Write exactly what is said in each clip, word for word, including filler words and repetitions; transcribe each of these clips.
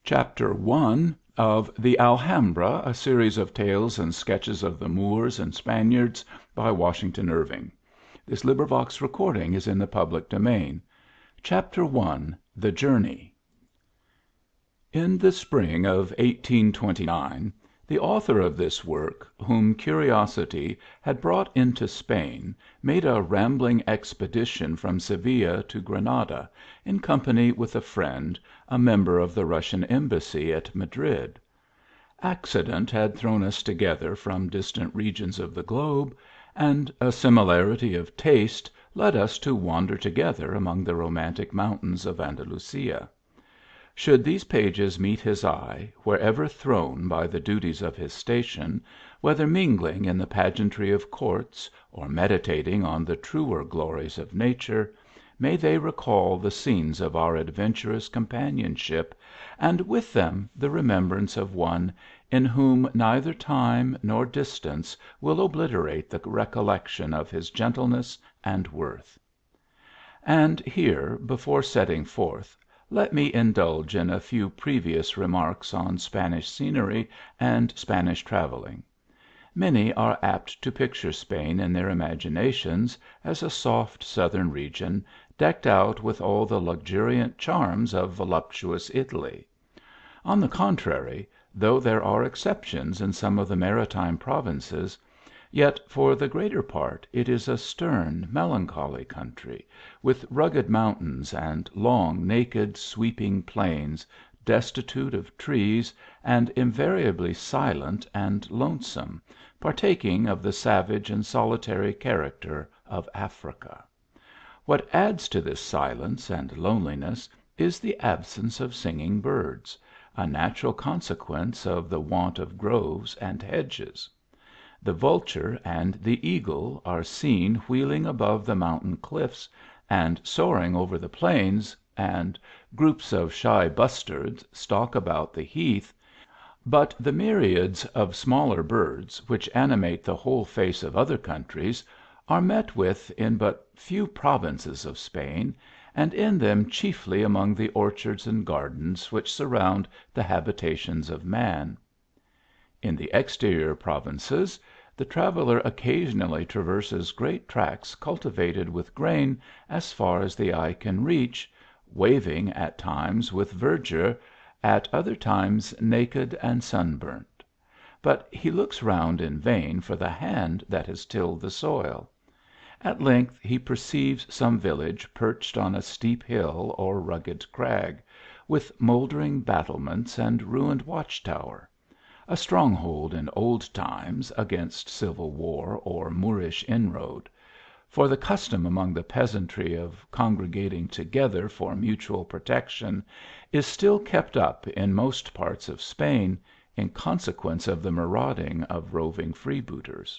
CHAPTER I. OF THE ALHAMBRA, A SERIES OF TALES AND SKETCHES OF THE MOORS AND SPANIARDS BY WASHINGTON IRVING. This recording is in the public domain. CHAPTER I. THE JOURNEY. In the spring of eighteen twenty-nine, the author of this work, whom curiosity had brought into Spain, made a rambling expedition from Seville to Granada, in company with a friend, a member of the Russian embassy at Madrid. Accident had thrown us together from distant regions of the globe, and a similarity of taste led us to wander together among the romantic mountains of Andalusia. Should these pages meet his eye, wherever thrown by the duties of his station, whether mingling in the pageantry of courts, or meditating on the truer glories of nature, may they recall the scenes of our adventurous companionship, and with them the remembrance of one in whom neither time nor distance will obliterate the recollection of his gentleness and worth. And here, before setting forth, let me indulge in a few previous remarks on Spanish scenery and Spanish travelling. Many are apt to picture Spain in their imaginations as a soft southern region, decked out with all the luxuriant charms of voluptuous Italy. On the contrary, though there are exceptions in some of the maritime provinces, yet for the greater part it is a stern, melancholy country, with rugged mountains and long, naked, sweeping plains, destitute of trees, and invariably silent and lonesome, partaking of the savage and solitary character of Africa. What adds to this silence and loneliness is the absence of singing birds, a natural consequence of the want of groves and hedges. The vulture and the eagle are seen wheeling above the mountain cliffs, and soaring over the plains, and groups of shy bustards stalk about the heath, but the myriads of smaller birds which animate the whole face of other countries, are met with in but few provinces of Spain, and in them chiefly among the orchards and gardens which surround the habitations of man. In the exterior provinces, the traveller occasionally traverses great tracts cultivated with grain as far as the eye can reach, waving at times with verdure, at other times naked and sunburnt. But he looks round in vain for the hand that has tilled the soil. At length he perceives some village perched on a steep hill or rugged crag, with mouldering battlements and ruined watch tower ; a stronghold in old times against civil war or Moorish inroad ; for the custom among the peasantry of congregating together for mutual protection is still kept up in most parts of Spain, in consequence of the marauding of roving freebooters.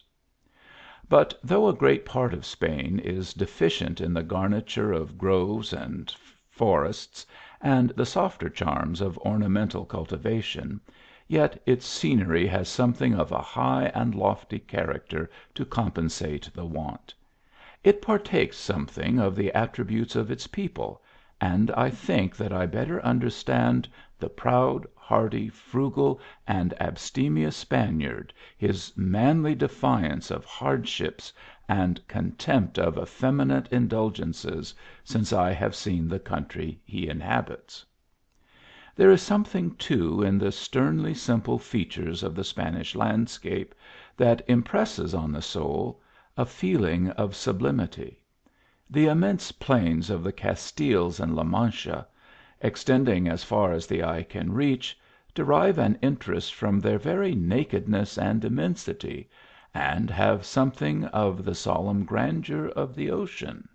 But though a great part of Spain is deficient in the garniture of groves and forests, and the softer charms of ornamental cultivation, yet its scenery has something of a high and lofty character to compensate the want. It partakes something of the attributes of its people, and I think that I better understand the proud, hardy, frugal, and abstemious Spaniard, his manly defiance of hardships, and contempt of effeminate indulgences, since I have seen the country he inhabits. There is something, too, in the sternly simple features of the Spanish landscape, that impresses on the soul a feeling of sublimity. The immense plains of the Castiles and La Mancha, extending as far as the eye can reach, derive an interest from their very nakedness and immensity, and have something of the solemn grandeur of the ocean.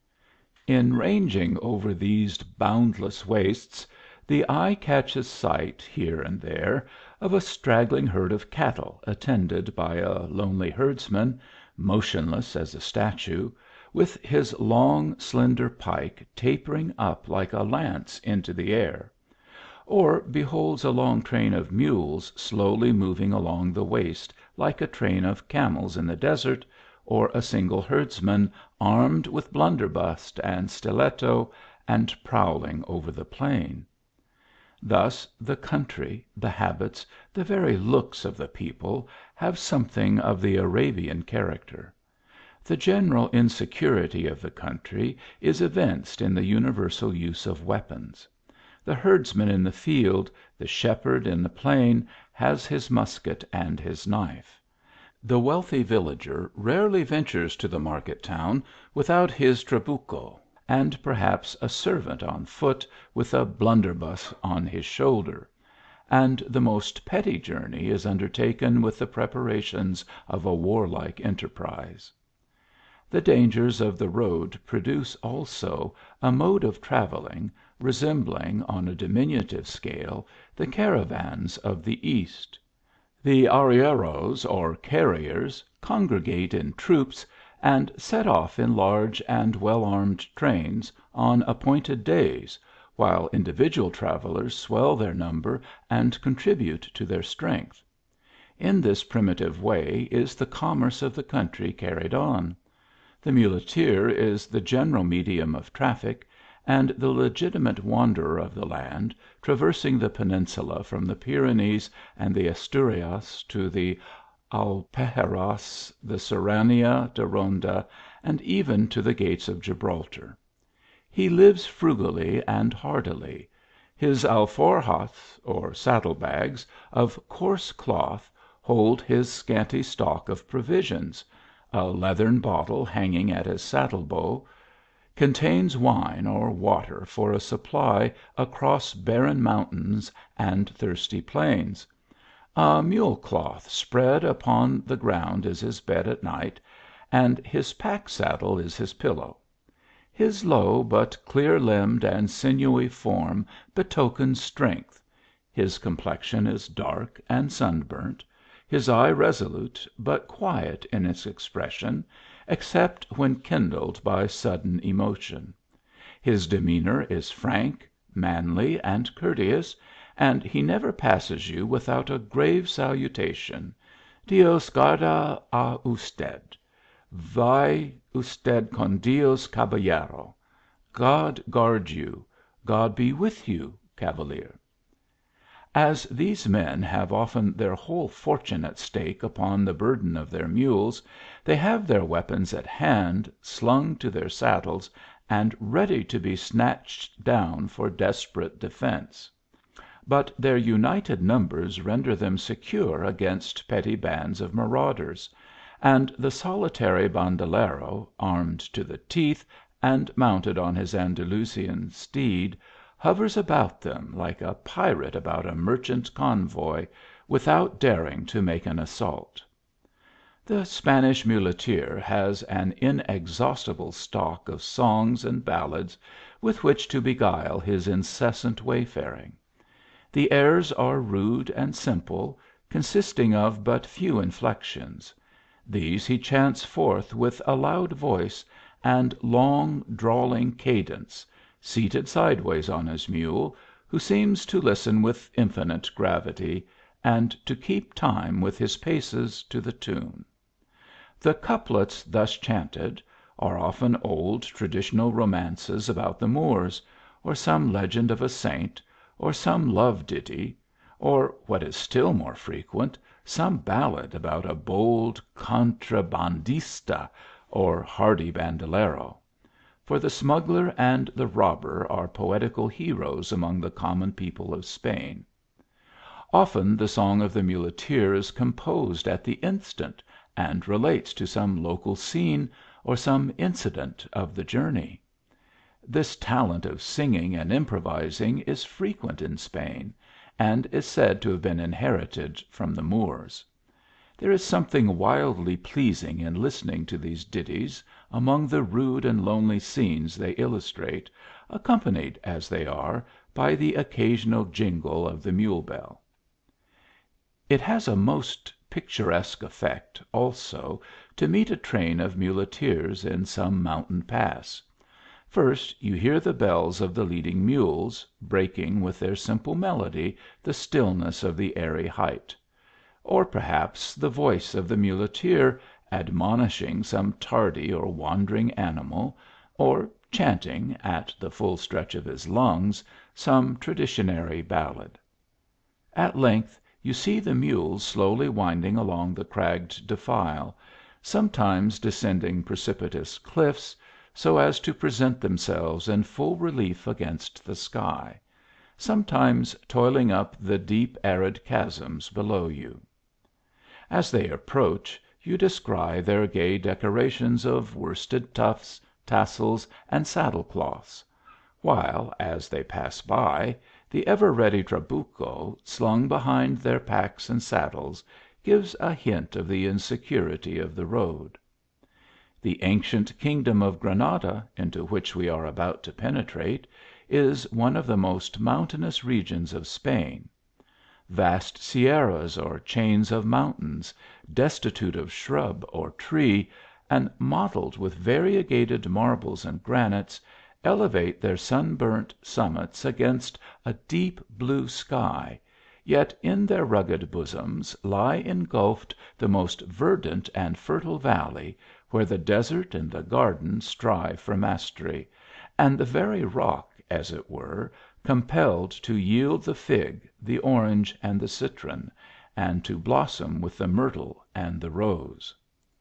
In ranging over these boundless wastes, the eye catches sight, here and there, of a straggling herd of cattle attended by a lonely herdsman, motionless as a statue, with his long, slender pike tapering up like a lance into the air ; or beholds a long train of mules slowly moving along the waste like a train of camels in the desert, or a single herdsman armed with blunderbuss and stiletto, and prowling over the plain. Thus the country, the habits, the very looks of the people, have something of the Arabian character. The general insecurity of the country is evinced in the universal use of weapons. The herdsman in the field, the shepherd in the plain, has his musket and his knife. The wealthy villager rarely ventures to the market town without his trabucho, and perhaps a servant on foot with a blunderbuss on his shoulder ; and the most petty journey is undertaken with the preparations of a warlike enterprise. The dangers of the road produce, also, a mode of travelling, resembling, on a diminutive scale, the caravans of the East. The arrieros, or carriers, congregate in troops, and set off in large and well armed trains, on appointed days, while individual travellers swell their number and contribute to their strength. In this primitive way is the commerce of the country carried on. The muleteer is the general medium of traffic, and the legitimate wanderer of the land, traversing the peninsula from the Pyrenees and the Asturias to the Alpuxerras, the Serrania de Ronda, and even to the gates of Gibraltar. He lives frugally and hardily. His alforjas, or saddle bags, of coarse cloth, hold his scanty stock of provisions ; a leathern bottle hanging at his saddle bow, contains wine or water for a supply across barren mountains and thirsty plains ; a mule cloth spread upon the ground is his bed at night, and his pack saddle is his pillow. His low but clear limbed and sinewy form betokens strength ; his complexion is dark and sunburnt ; his eye resolute, but quiet in its expression, except when kindled by sudden emotion. His demeanour is frank, manly, and courteous, and he never passes you without a grave salutation, Dios guarda a usted. Vaya usted con Dios, caballero. God guard you. God be with you, cavalier. As these men have often their whole fortune at stake upon the burden of their mules, they have their weapons at hand, slung to their saddles, and ready to be snatched down for desperate defence. But their united numbers render them secure against petty bands of marauders ; and the solitary bandalero, armed to the teeth, and mounted on his Andalusian steed, hovers about them like a pirate about a merchant convoy, without daring to make an assault. The Spanish muleteer has an inexhaustible stock of songs and ballads with which to beguile his incessant wayfaring. The airs are rude and simple, consisting of but few inflections ; these he chants forth with a loud voice and long drawling cadence, seated sideways on his mule, who seems to listen with infinite gravity, and to keep time with his paces to the tune. The couplets thus chanted are often old traditional romances about the Moors, or some legend of a saint, or some love ditty, or, what is still more frequent, some ballad about a bold contrabandista, or hardy bandalero ; for the smuggler and the robber are poetical heroes among the common people of Spain. Often the song of the muleteer is composed at the instant, and relates to some local scene, or some incident of the journey. This talent of singing and improvising is frequent in Spain, and is said to have been inherited from the Moors. There is something wildly pleasing in listening to these ditties among the rude and lonely scenes they illustrate, accompanied, as they are, by the occasional jingle of the mule bell. It has a most picturesque effect, also, to meet a train of muleteers in some mountain pass. First you hear the bells of the leading mules, breaking with their simple melody the stillness of the airy height ; or perhaps the voice of the muleteer admonishing some tardy or wandering animal, or chanting, at the full stretch of his lungs, some traditionary ballad. At length you see the mules slowly winding along the cragged defile, sometimes descending precipitous cliffs, so as to present themselves in full relief against the sky, sometimes toiling up the deep arid chasms below you. As they approach, you descry their gay decorations of worsted tufts, tassels, and saddle cloths ; while, as they pass by, the ever ready trabucho, slung behind their packs and saddles, gives a hint of the insecurity of the road. The ancient kingdom of Granada, into which we are about to penetrate, is one of the most mountainous regions of Spain. Vast sierras or chains of mountains, destitute of shrub or tree, and mottled with variegated marbles and granites, elevate their sun burnt summits against a deep blue sky, yet in their rugged bosoms lie engulfed the most verdant and fertile valley, where the desert and the garden strive for mastery, and the very rock, as it were, compelled to yield the fig, the orange, and the citron, and to blossom with the myrtle and the rose.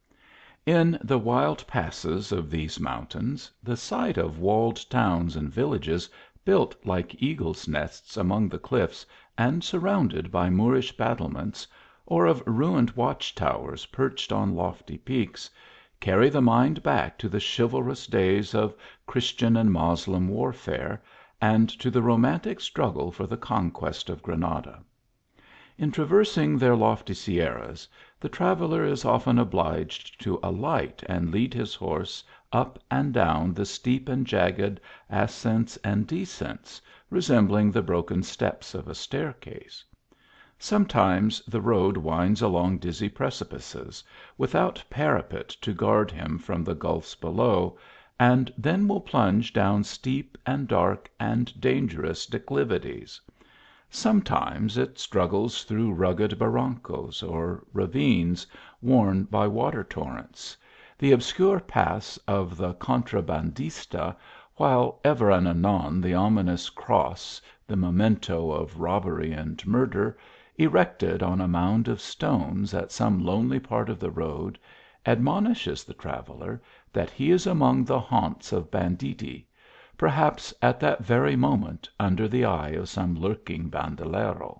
In the wild passes of these mountains, the sight of walled towns and villages built like eagles nests among the cliffs, and surrounded by Moorish battlements, or of ruined watch towers perched on lofty peaks, carry the mind back to the chivalrous days of Christian and Moslem warfare, and to the romantic struggle for the conquest of Granada. In traversing their lofty sierras, the traveller is often obliged to alight and lead his horse up and down the steep and jagged ascents and descents, resembling the broken steps of a staircase. Sometimes the road winds along dizzy precipices, without parapet to guard him from the gulfs below, and then will plunge down steep and dark and dangerous declivities. Sometimes it struggles through rugged barrancos, or ravines worn by water torrents, the obscure paths of the contrabandista, while ever and anon the ominous cross, the memento of robbery and murder, erected on a mound of stones at some lonely part of the road, admonishes the traveller that he is among the haunts of banditti, perhaps at that very moment under the eye of some lurking bandalero.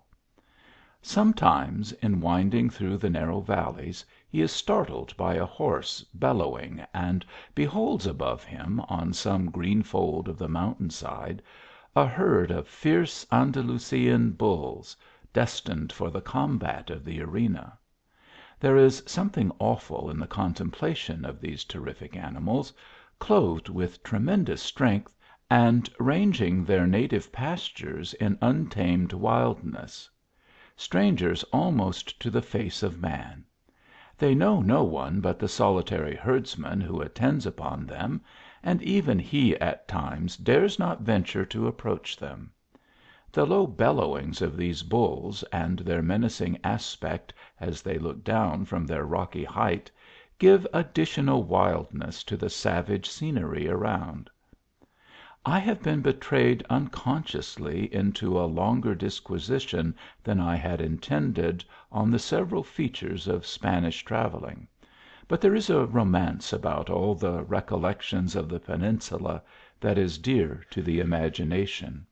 Sometimes, in winding through the narrow valleys, he is startled by a horse bellowing, and beholds above him, on some green fold of the mountain side, a herd of fierce Andalusian bulls, destined for the combat of the arena. There is something awful in the contemplation of these terrific animals, clothed with tremendous strength, and ranging their native pastures in untamed wildness ; strangers almost to the face of man. They know no one but the solitary herdsman who attends upon them, and even he at times dares not venture to approach them. The low bellowings of these bulls, and their menacing aspect as they look down from their rocky height, give additional wildness to the savage scenery around. I have been betrayed unconsciously into a longer disquisition than I had intended on the several features of Spanish travelling, but there is a romance about all the recollections of the peninsula that is dear to the imagination.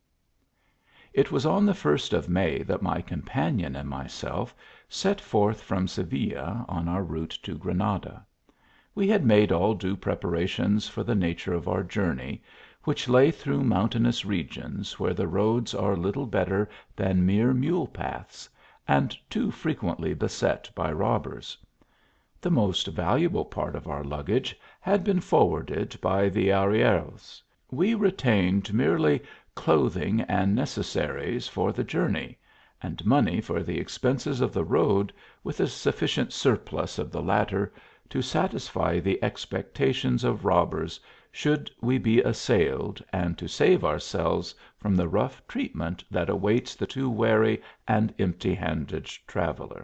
It was on the first of May that my companion and myself set forth from Seville on our route to Granada. We had made all due preparations for the nature of our journey, which lay through mountainous regions where the roads are little better than mere mule paths, and too frequently beset by robbers. The most valuable part of our luggage had been forwarded by the arrieros. We retained merely clothing and necessaries for the journey, and money for the expenses of the road, with a sufficient surplus of the latter to satisfy the expectations of robbers should we be assailed, and to save ourselves from the rough treatment that awaits the too wary and empty handed traveller.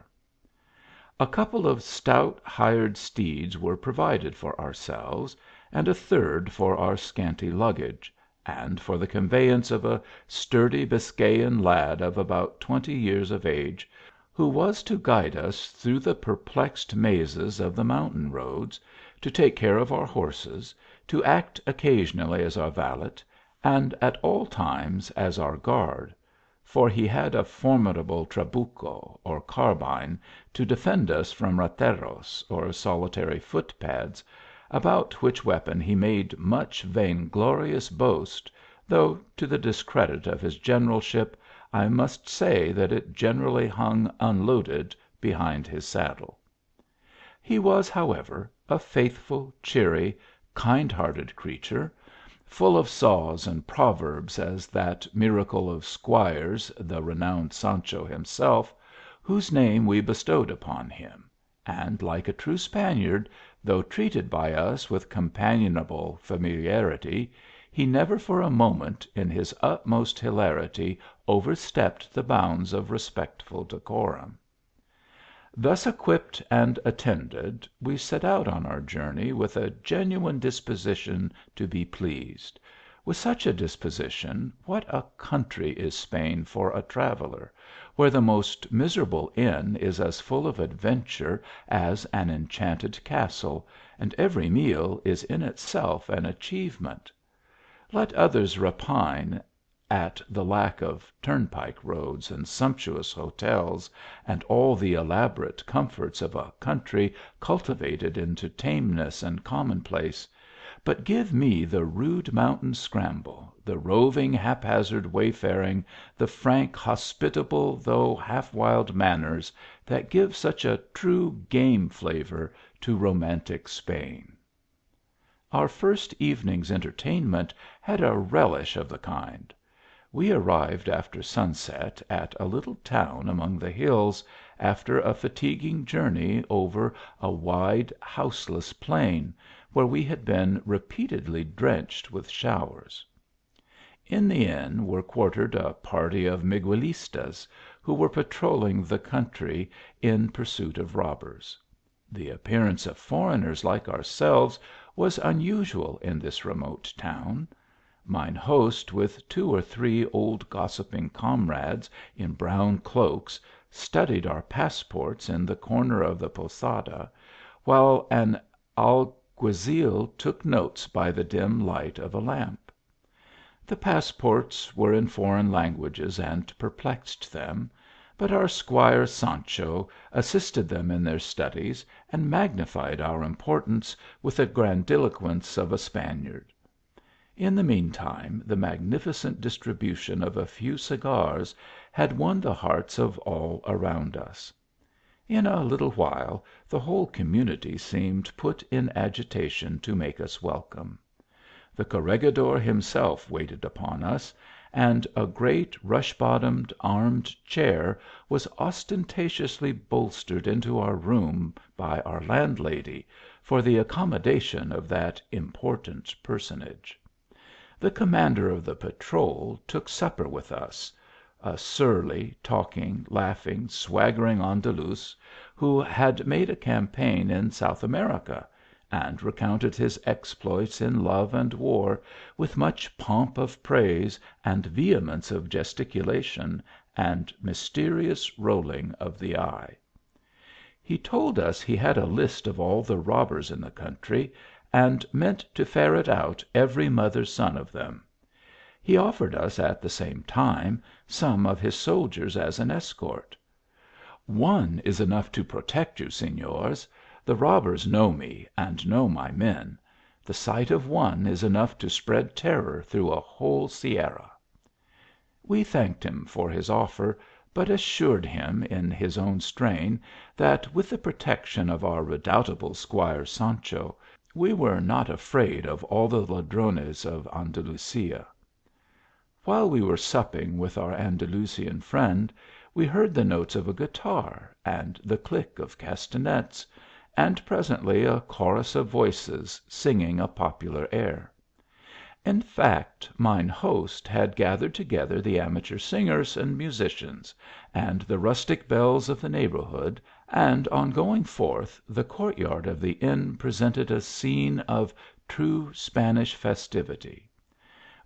A couple of stout hired steeds were provided for ourselves, and a third for our scanty luggage, and for the conveyance of a sturdy Biscayan lad of about twenty years of age, who was to guide us through the perplexed mazes of the mountain roads, to take care of our horses, to act occasionally as our valet, and at all times as our guard ; for he had a formidable trabucho, or carbine, to defend us from rateros, or solitary footpads, about which weapon he made much vain glorious boast, though, to the discredit of his generalship, I must say that it generally hung unloaded behind his saddle. He was, however, a faithful, cheery, kind hearted creature, full of saws and proverbs as that miracle of squires, the renowned Sancho himself, whose name we bestowed upon him, and like a true Spaniard, though treated by us with companionable familiarity, he never for a moment in his utmost hilarity overstepped the bounds of respectful decorum. Thus equipped and attended, we set out on our journey with a genuine disposition to be pleased. With such a disposition, what a country is Spain for a traveller, where the most miserable inn is as full of adventure as an enchanted castle, and every meal is in itself an achievement. Let others repine at the lack of turnpike roads, and sumptuous hotels, and all the elaborate comforts of a country cultivated into tameness and commonplace, but give me the rude mountain scramble, the roving haphazard wayfaring, the frank, hospitable, though half wild manners, that give such a true game flavour to romantic Spain. Our first evening s entertainment had a relish of the kind. We arrived after sunset at a little town among the hills, after a fatiguing journey over a wide, houseless plain, where we had been repeatedly drenched with showers. In the inn were quartered a party of Miguelistas, who were patrolling the country in pursuit of robbers. The appearance of foreigners like ourselves was unusual in this remote town. Mine host, with two or three old gossiping comrades in brown cloaks, studied our passports in the corner of the posada, while an alguazil took notes by the dim light of a lamp. The passports were in foreign languages and perplexed them, but our Squire Sancho assisted them in their studies, and magnified our importance with the grandiloquence of a Spaniard. In the mean time the magnificent distribution of a few cigars had won the hearts of all around us. In a little while the whole community seemed put in agitation to make us welcome. The corregidor himself waited upon us, and a great rush bottomed armed chair was ostentatiously bolstered into our room by our landlady, for the accommodation of that important personage. The commander of the patrol took supper with us, a surly, talking, laughing, swaggering Andaluz, who had made a campaign in South America, and recounted his exploits in love and war with much pomp of praise, and vehemence of gesticulation, and mysterious rolling of the eye. He told us he had a list of all the robbers in the country, and meant to ferret out every mother s son of them. He offered us at the same time some of his soldiers as an escort. "One is enough to protect you, Signors. The robbers know me, and know my men. The sight of one is enough to spread terror through a whole Sierra." We thanked him for his offer, but assured him, in his own strain, that with the protection of our redoubtable Squire Sancho, we were not afraid of all the ladrones of Andalusia. While we were supping with our Andalusian friend, we heard the notes of a guitar, and the click of castanets, and presently a chorus of voices singing a popular air. In fact, mine host had gathered together the amateur singers and musicians, and the rustic belles of the neighbourhood, and on going forth, the court yard of the inn presented a scene of true Spanish festivity.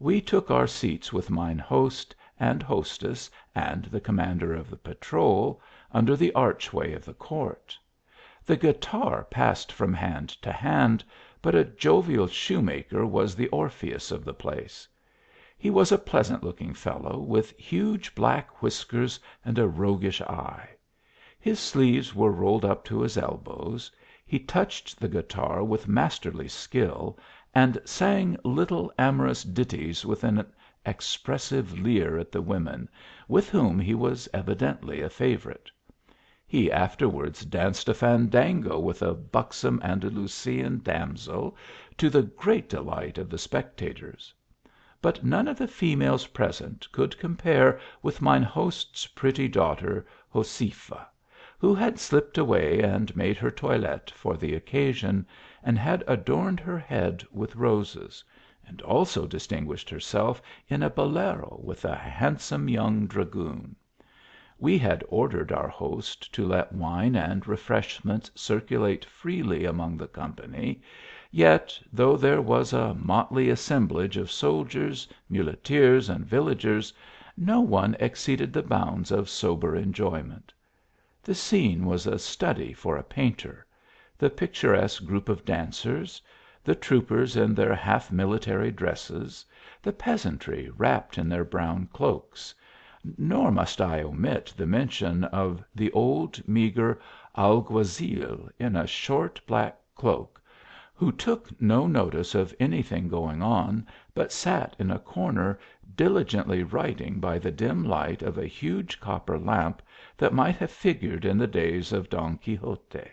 we took our seats with mine host and hostess and the commander of the patrol, under the archway of the court. The guitar passed from hand to hand, but a jovial shoemaker was the Orpheus of the place. He was a pleasant looking fellow, with huge black whiskers and a roguish eye. His sleeves were rolled up to his elbows, he touched the guitar with masterly skill, and sang little amorous ditties with an expressive leer at the women, with whom he was evidently a favourite. He afterwards danced a fandango with a buxom Andalusian damsel, to the great delight of the spectators. But none of the females present could compare with mine host's pretty daughter Josefa, who had slipped away and made her toilet for the occasion, and had adorned her head with roses, and also distinguished herself in a bolero with a handsome young dragoon. We had ordered our host to let wine and refreshments circulate freely among the company, yet, though there was a motley assemblage of soldiers, muleteers, and villagers, no one exceeded the bounds of sober enjoyment. The scene was a study for a painter ; the picturesque group of dancers, the troopers in their half military dresses, the peasantry wrapped in their brown cloaks ; nor must I omit the mention of the old meagre alguazil in a short black cloak, who took no notice of any thing going on, but sat in a corner diligently writing by the dim light of a huge copper lamp that might have figured in the days of Don Quixote.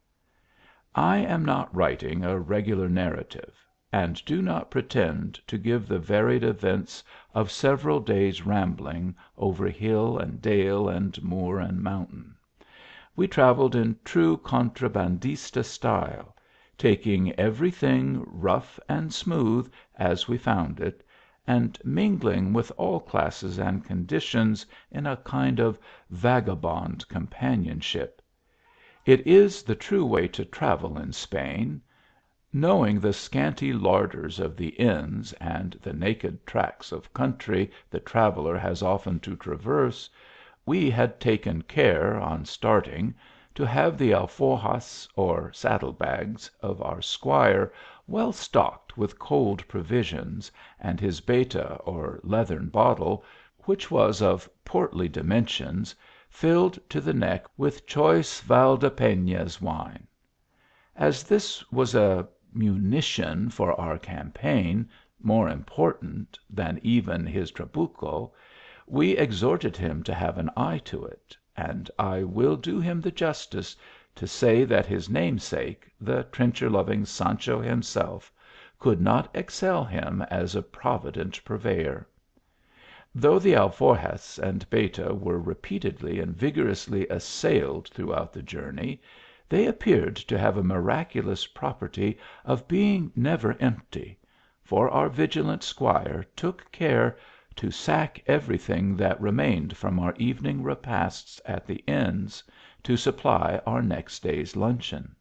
I am not writing a regular narrative, and do not pretend to give the varied events of several days rambling over hill and dale and moor and mountain. We travelled in true contrabandista style, taking every thing rough and smooth as we found it, and mingling with all classes and conditions in a kind of vagabond companionship. It is the true way to travel in Spain. Knowing the scanty larders of the inns, and the naked tracts of country the traveller has often to traverse, we had taken care, on starting, to have the alforjas, or saddle bags, of our squire well stocked with cold provisions, and his beta, or leathern bottle, which was of portly dimensions, filled to the neck with choice Valdepenas wine. As this was a munition for our campaign, more important than even his trabucho, we exhorted him to have an eye to it, and I will do him the justice to say that his namesake, the trencher loving Sancho himself, could not excel him as a provident purveyor. Though the alforjas and beta were repeatedly and vigorously assailed throughout the journey, they appeared to have a miraculous property of being never empty, for our vigilant squire took care to sack every thing that remained from our evening repasts at the inns, to supply our next day s luncheon.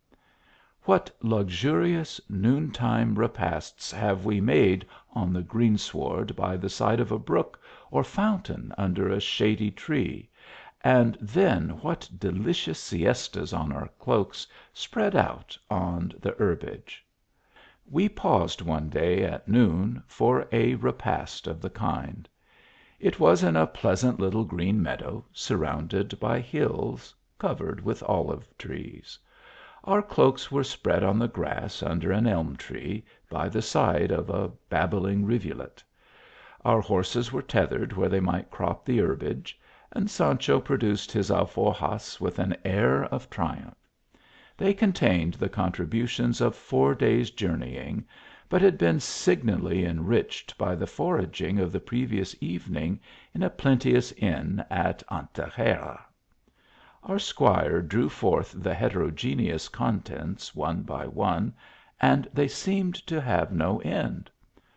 What luxurious noon time repasts have we made on the greensward by the side of a brook or fountain under a shady tree, and then what delicious siestas on our cloaks spread out on the herbage. We paused one day at noon for a repast of the kind. It was in a pleasant little green meadow, surrounded by hills covered with olive trees. Our cloaks were spread on the grass under an elm tree, by the side of a babbling rivulet. Our horses were tethered where they might crop the herbage, and Sancho produced his alforjas with an air of triumph. They contained the contributions of four days journeying, but had been signally enriched by the foraging of the previous evening in a plenteous inn at Antequera. Our squire drew forth the heterogeneous contents one by one, and they seemed to have no end.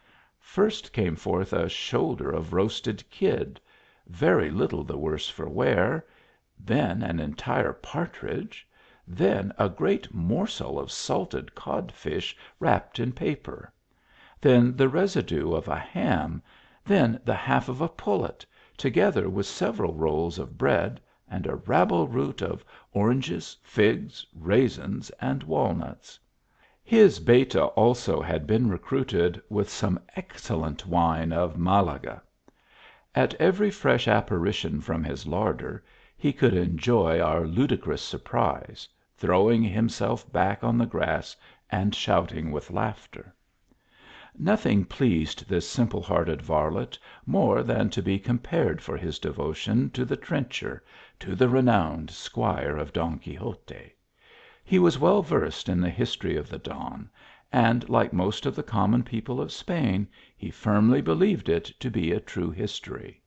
First came forth a shoulder of roasted kid, very little the worse for wear, then an entire partridge, then a great morsel of salted codfish wrapped in paper. then the residue of a ham, then the half of a pullet, together with several rolls of bread, and a rabble route of oranges, figs, raisins, and walnuts. His Beta also had been recruited with some excellent wine of Malaga. At every fresh apparition from his larder, he could enjoy our ludicrous surprise, throwing himself back on the grass, and shouting with laughter. Nothing pleased this simple hearted varlet more than to be compared for his devotion to the trencher, to the renowned squire of Don Quixote. He was well versed in the history of the Don, and, like most of the common people of Spain, he firmly believed it to be a true history.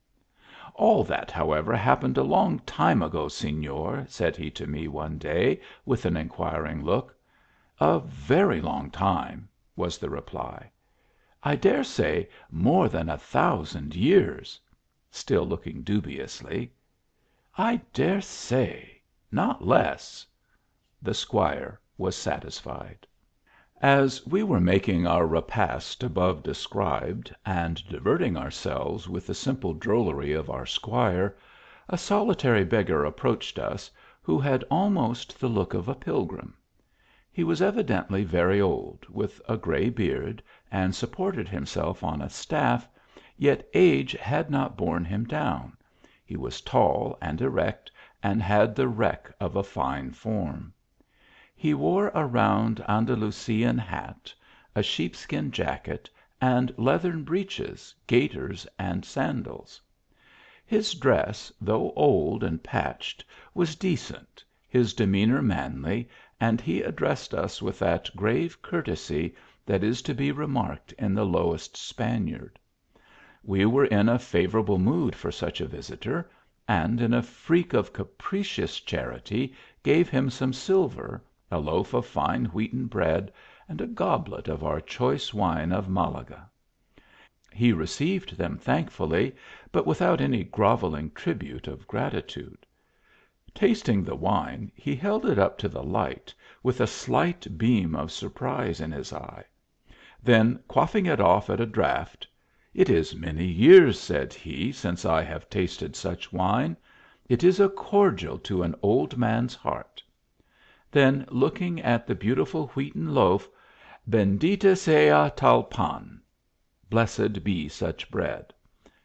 " All that, however, happened a long time ago, Senor," said he to me one day, with an inquiring look. " A very long time," was the reply. " I dare say more than a thousand years," still looking dubiously. " I dare say not less." The squire was satisfied. As we were making our repast above described, and diverting ourselves with the simple drollery of our squire, a solitary beggar approached us, who had almost the look of a pilgrim. He was evidently very old, with a gray beard, and supported himself on a staff, yet age had not borne him down ; he was tall and erect, and had the rec of a fine form. He wore a round Andalusian hat, a sheepskin jacket, and leathern breeches, gaiters, and sandals. His dress, though old and patched, was decent, his demeanour manly, and he addressed us with that grave courtesy that is to be remarked in the lowest Spaniard. We were in a favourable mood for such a visitor, and in a freak of capricious charity gave him some silver, a loaf of fine wheaten bread, and a goblet of our choice wine of Malaga. He received them thankfully, but without any grovelling tribute of gratitude. Tasting the wine, he held it up to the light, with a slight beam of surprise in his eye ; then quaffing it off at a draught, " It is many years," said he, " since I have tasted such wine. It is a cordial to an old man s heart." Then looking at the beautiful wheaten loaf, " Bendita sea tal pan !"(" Blessed be such bread !")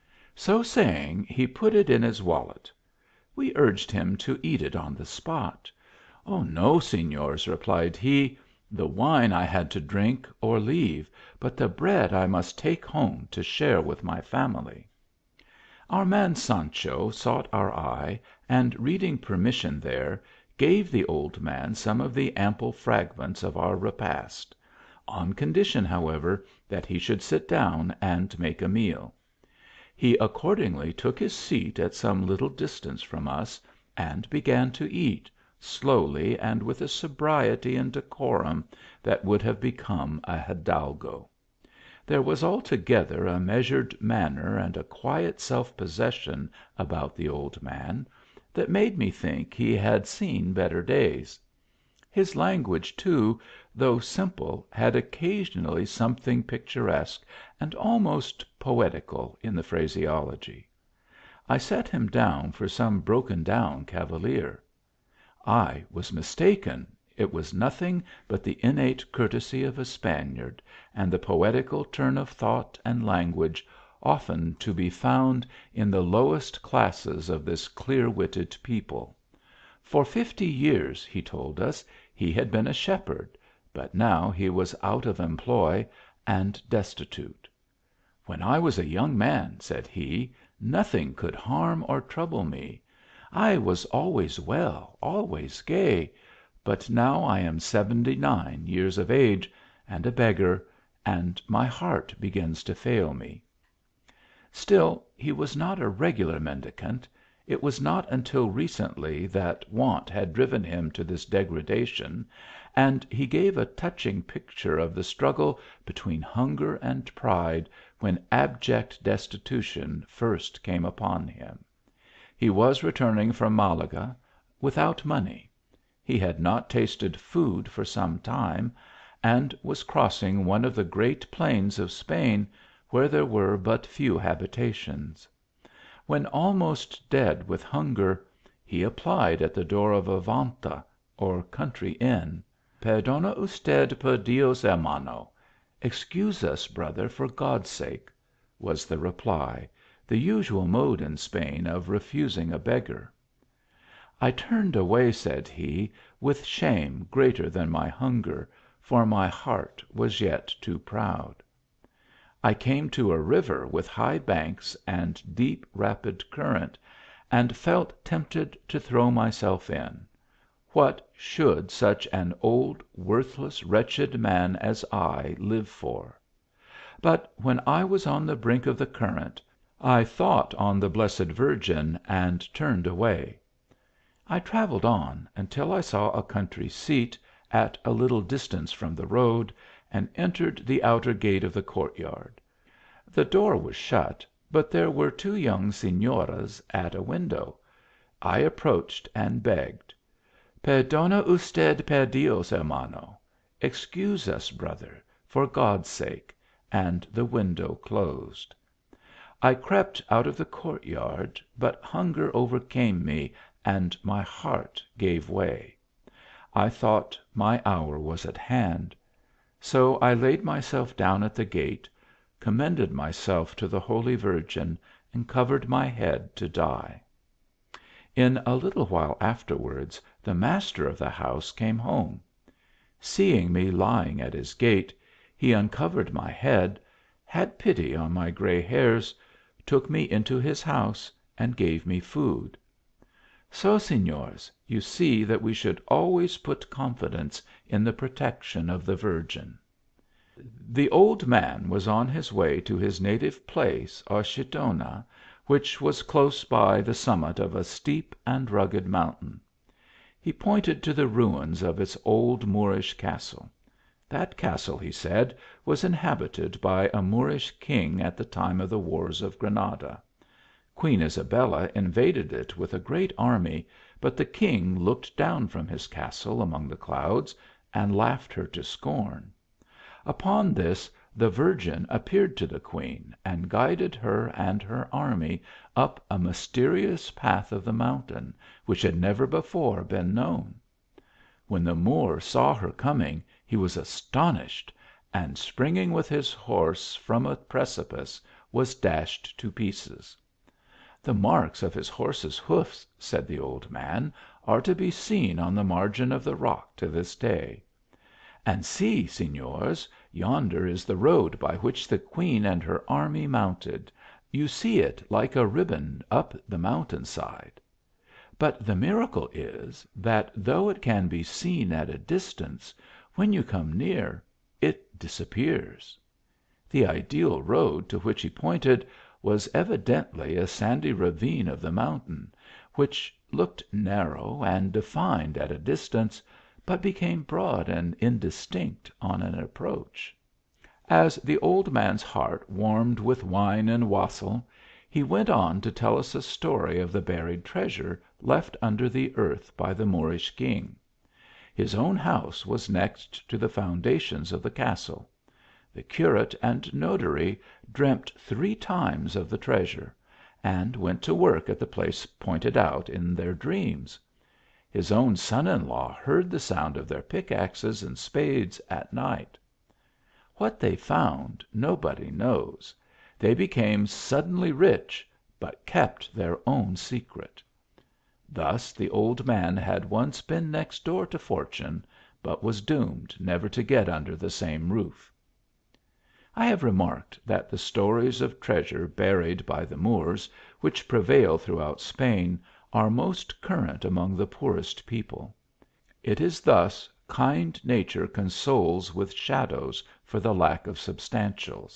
So saying, he put it in his wallet. We urged him to eat it on the spot. " No, Signors," replied he, " the wine I had to drink or leave, but the bread I must take home to share with my family." Our man Sancho sought our eye, and reading permission there, gave the old man some of the ample fragments of our repast ; on condition, however, that he should sit down and make a meal. He accordingly took his seat at some little distance from us, and began to eat, slowly, and with a sobriety and decorum that would have become a hidalgo. There was altogether a measured manner and a quiet self possession about the old man, that made me think he had seen better days. His language, too, though simple, had occasionally something picturesque and almost poetical in the phraseology. I set him down for some broken down cavalier. I was mistaken, it was nothing but the innate courtesy of a Spaniard, and the poetical turn of thought and language often to be found in the lowest classes of this clear witted people. For fifty years, he told us, he had been a shepherd, but now he was out of employ, and destitute. " When I was a young man," said he, " nothing could harm or trouble me. I was always well, always gay ; but now I am seventy nine years of age, and a beggar, and my heart begins to fail me." Still he was not a regular mendicant ; it was not until recently that want had driven him to this degradation, and he gave a touching picture of the struggle between hunger and pride when abject destitution first came upon him. He was returning from Malaga without money. He had not tasted food for some time, and was crossing one of the great plains of Spain, where there were but few habitations. When almost dead with hunger, he applied at the door of a venta, or country inn. " Perdona usted per Dios hermano," (Excuse us, brother, for God s sake,) was the reply, the usual mode in Spain of refusing a beggar. I turned away, said he, with shame greater than my hunger, for my heart was yet too proud. I came to a river with high banks and deep rapid current, and felt tempted to throw myself in. What should such an old, worthless, wretched man as I live for? But when I was on the brink of the current, I thought on the blessed Virgin, and turned away. I travelled on until I saw a country seat, at a little distance from the road, and entered the outer gate of the court yard. The door was shut, but there were two young Signoras at a window. I approached and begged. " Perdona usted per Dios hermano," (Excuse us, brother, for God s sake,) and the window closed. I crept out of the court yard, but hunger overcame me, and my heart gave way. I thought my hour was at hand. So I laid myself down at the gate, commended myself to the Holy Virgin, and covered my head to die. In a little while afterwards, the master of the house came home. Seeing me lying at his gate, he uncovered my head, had pity on my gray hairs, took me into his house, and gave me food. So, Signors, you see that we should always put confidence in the protection of the Virgin. The old man was on his way to his native place, Archidona, which was close by the summit of a steep and rugged mountain. He pointed to the ruins of its old Moorish castle. That castle, he said, was inhabited by a Moorish king at the time of the wars of Granada. Queen Isabella invaded it with a great army, but the king looked down from his castle among the clouds, and laughed her to scorn. Upon this the Virgin appeared to the queen, and guided her and her army up a mysterious path of the mountain, which had never before been known. When the Moor saw her coming, he was astonished, and springing with his horse from a precipice, was dashed to pieces. The marks of his horse s hoofs, said the old man, are to be seen on the margin of the rock to this day. And see, Signors, yonder is the road by which the queen and her army mounted ; you see it like a ribbon up the mountain side. But the miracle is, that though it can be seen at a distance, when you come near it disappears. The ideal road to which he pointed was evidently a sandy ravine of the mountain, which looked narrow and defined at a distance, but became broad and indistinct on an approach. As the old man s heart warmed with wine and wassail, he went on to tell us a story of the buried treasure left under the earth by the Moorish king. His own house was next to the foundations of the castle. The curate and notary dreamt three times of the treasure, and went to work at the place pointed out in their dreams. His own son in law heard the sound of their pickaxes and spades at night. What they found nobody knows. They became suddenly rich, but kept their own secret. Thus the old man had once been next door to fortune, but was doomed never to get under the same roof. I have remarked that the stories of treasure buried by the Moors, which prevail throughout Spain, are most current among the poorest people. It is thus kind nature consoles with shadows for the lack of substantials ;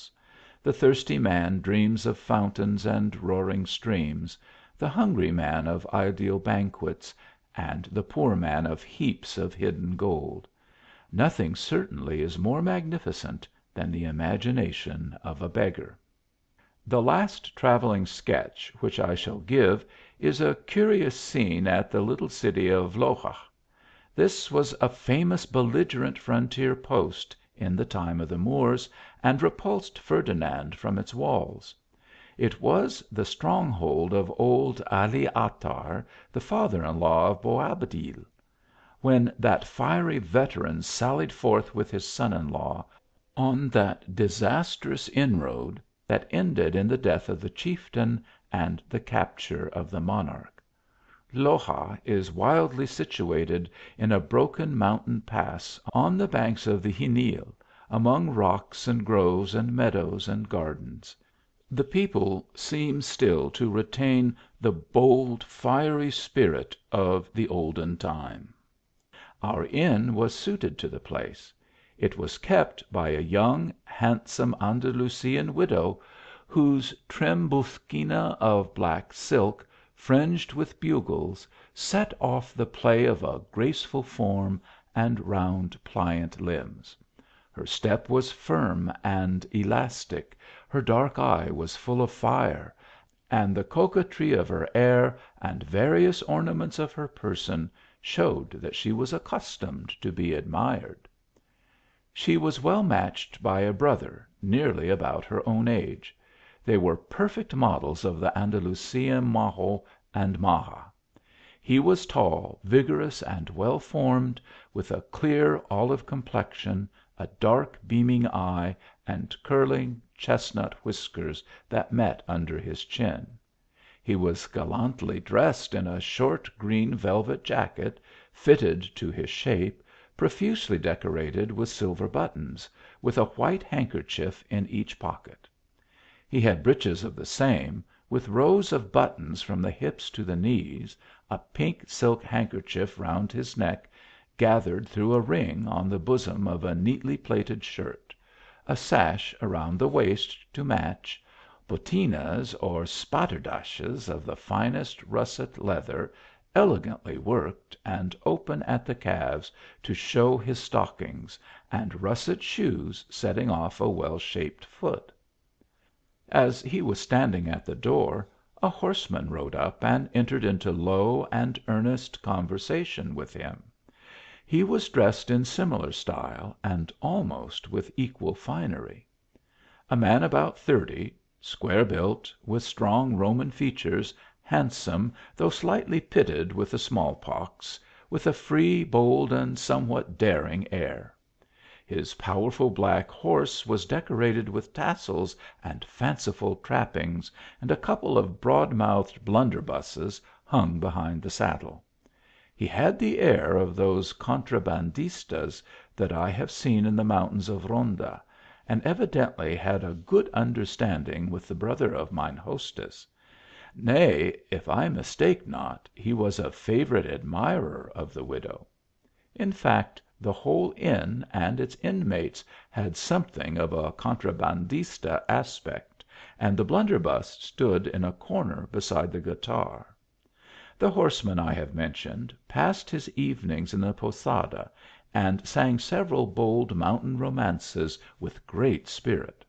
the thirsty man dreams of fountains and roaring streams, the hungry man of ideal banquets, and the poor man of heaps of hidden gold. Nothing certainly is more magnificent than the imagination of a beggar. The last travelling sketch which I shall give is a curious scene at the little city of Loxa. This was a famous belligerent frontier post in the time of the Moors, and repulsed Ferdinand from its walls. It was the strong hold of old Ali Atar, the father in law of Boabdil. When that fiery veteran sallied forth with his son in law, on that disastrous inroad that ended in the death of the chieftain, and the capture of the monarch. Loxa is wildly situated in a broken mountain pass on the banks of the Xenil, among rocks and groves and meadows and gardens. The people seem still to retain the bold, fiery spirit of the olden time. Our inn was suited to the place. It was kept by a young, handsome Andalusian widow, whose trim busquina of black silk, fringed with bugles, set off the play of a graceful form and round pliant limbs. Her step was firm and elastic, her dark eye was full of fire, and the coquetry of her air, and various ornaments of her person, showed that she was accustomed to be admired. She was well matched by a brother, nearly about her own age. They were perfect models of the Andalusian majo and maja. He was tall, vigorous, and well formed, with a clear olive complexion, a dark beaming eye, and curling chestnut whiskers that met under his chin. He was gallantly dressed in a short green velvet jacket, fitted to his shape, profusely decorated with silver buttons, with a white handkerchief in each pocket. He had breeches of the same, with rows of buttons from the hips to the knees, a pink silk handkerchief round his neck, gathered through a ring on the bosom of a neatly plaited shirt, a sash around the waist to match, botinas or spatterdashes of the finest russet leather, elegantly worked, and open at the calves to show his stockings, and russet shoes setting off a well shaped foot. As he was standing at the door, a horseman rode up and entered into low and earnest conversation with him. He was dressed in similar style, and almost with equal finery. A man about thirty, square built, with strong Roman features, handsome, though slightly pitted with the small pox, with a free, bold, and somewhat daring air. His powerful black horse was decorated with tassels and fanciful trappings, and a couple of broad mouthed blunderbusses hung behind the saddle. He had the air of those contrabandistas that I have seen in the mountains of Ronda, and evidently had a good understanding with the brother of mine hostess. Nay, if I mistake not, he was a favourite admirer of the widow. In fact, the whole inn and its inmates had something of a contrabandista aspect, and the blunderbuss stood in a corner beside the guitar. The horseman I have mentioned passed his evenings in the posada, and sang several bold mountain romances with great spirit.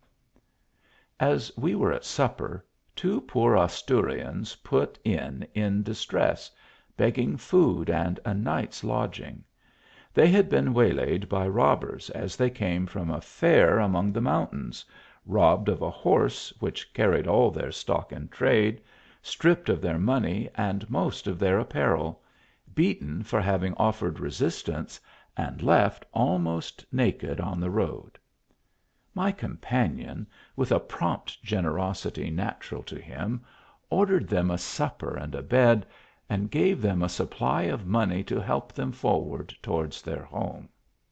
As we were at supper, two poor Asturians put in in distress, begging food and a night's lodging. They had been waylaid by robbers as they came from a fair among the mountains, robbed of a horse which carried all their stock in trade, stripped of their money and most of their apparel, beaten for having offered resistance, and left almost naked on the road. My companion, with a prompt generosity natural to him, ordered them a supper and a bed, and gave them a supply of money to help them forward towards their home.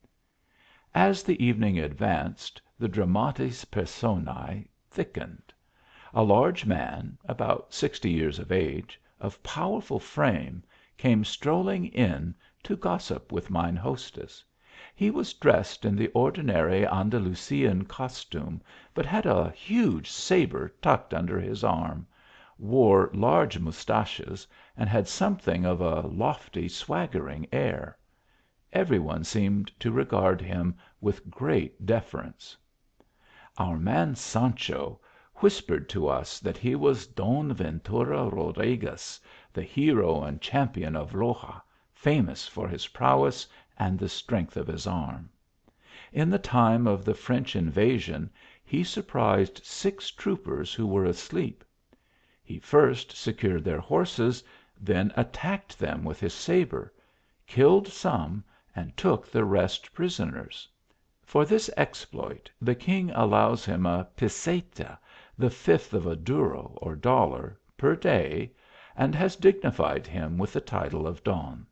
As the evening advanced, the dramatis personae thickened. A large man, about sixty years of age, of powerful frame, came strolling in to gossip with mine hostess. He was dressed in the ordinary Andalusian costume, but had a huge sabre tucked under his arm, wore large moustaches, and had something of a lofty, swaggering air. Every one seemed to regard him with great deference. Our man Sancho whispered to us that he was Don Ventura Rodriguez, the hero and champion of Loxa, famous for his prowess and the strength of his arm. In the time of the French invasion he surprised six troopers who were asleep. He first secured their horses, then attacked them with his sabre, killed some, and took the rest prisoners. For this exploit the king allows him a peseta, the fifth of a duro, or dollar, per day, and has dignified him with the title of Don.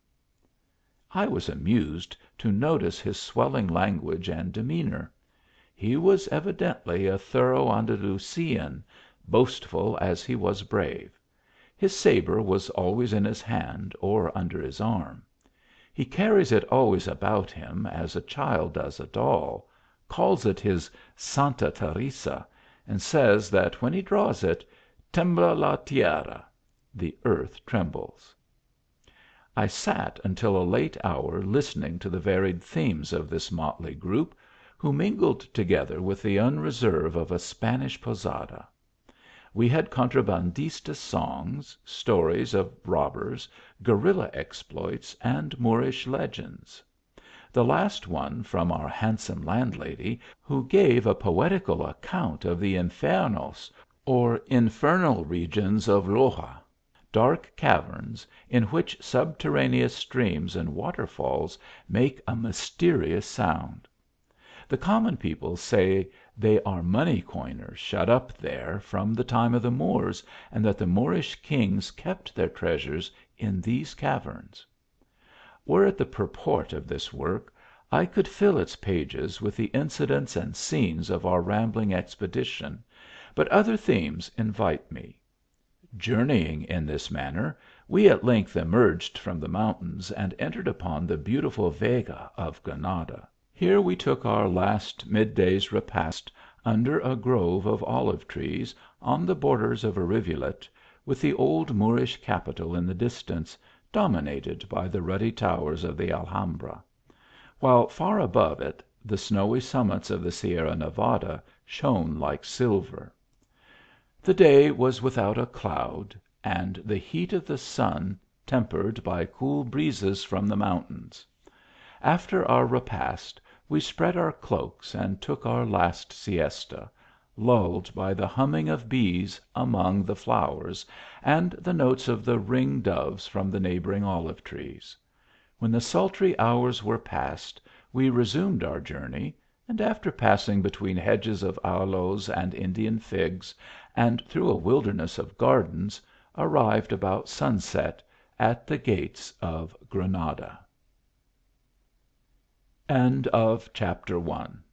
I was amused to notice his swelling language and demeanour. He was evidently a thorough Andalusian, boastful as he was brave. His sabre was always in his hand or under his arm. He carries it always about him as a child does a doll, calls it his Santa Teresa, and says that when he draws it, tembla la tierra, the earth trembles. I sat until a late hour listening to the varied themes of this motley group, who mingled together with the unreserve of a Spanish posada. We had contrabandista songs, stories of robbers, guerilla exploits, and Moorish legends. The last one from our handsome landlady, who gave a poetical account of the Infernos, or infernal regions of Loxa, dark caverns in which subterraneous streams and waterfalls make a mysterious sound. The common people say they are money coiners shut up there from the time of the Moors, and that the Moorish kings kept their treasures in these caverns. Were it the purport of this work, I could fill its pages with the incidents and scenes of our rambling expedition, but other themes invite me. Journeying in this manner, we at length emerged from the mountains, and entered upon the beautiful Vega of Granada. Here we took our last mid day's repast under a grove of olive trees, on the borders of a rivulet, with the old Moorish capital in the distance, dominated by the ruddy towers of the Alhambra ; while far above it, the snowy summits of the Sierra Nevada shone like silver. The day was without a cloud, and the heat of the sun tempered by cool breezes from the mountains. After our repast, we spread our cloaks and took our last siesta, lulled by the humming of bees among the flowers, and the notes of the ring doves from the neighbouring olive trees. When the sultry hours were past, we resumed our journey, and after passing between hedges of aloes and Indian figs, and through a wilderness of gardens, arrived about sunset at the gates of Granada. CHAPTER TWO.